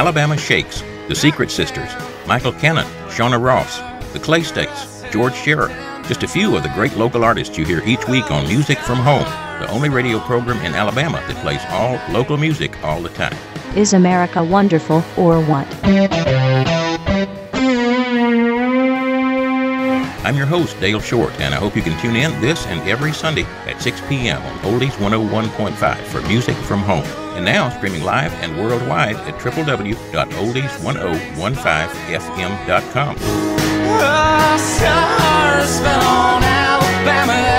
Alabama Shakes, The Secret Sisters, Michael Cannon, Shauna Ross, The Clay States, George Scherer. Just a few of the great local artists you hear each week on Music from Home, the only radio program in Alabama that plays all local music all the time. Is America wonderful, or what? I'm your host, Dale Short, and I hope you can tune in this and every Sunday at 6 p.m. on Oldies 101.5 for Music from Home. And now streaming live and worldwide at www.oldies1015fm.com. Stars fell on Alabama.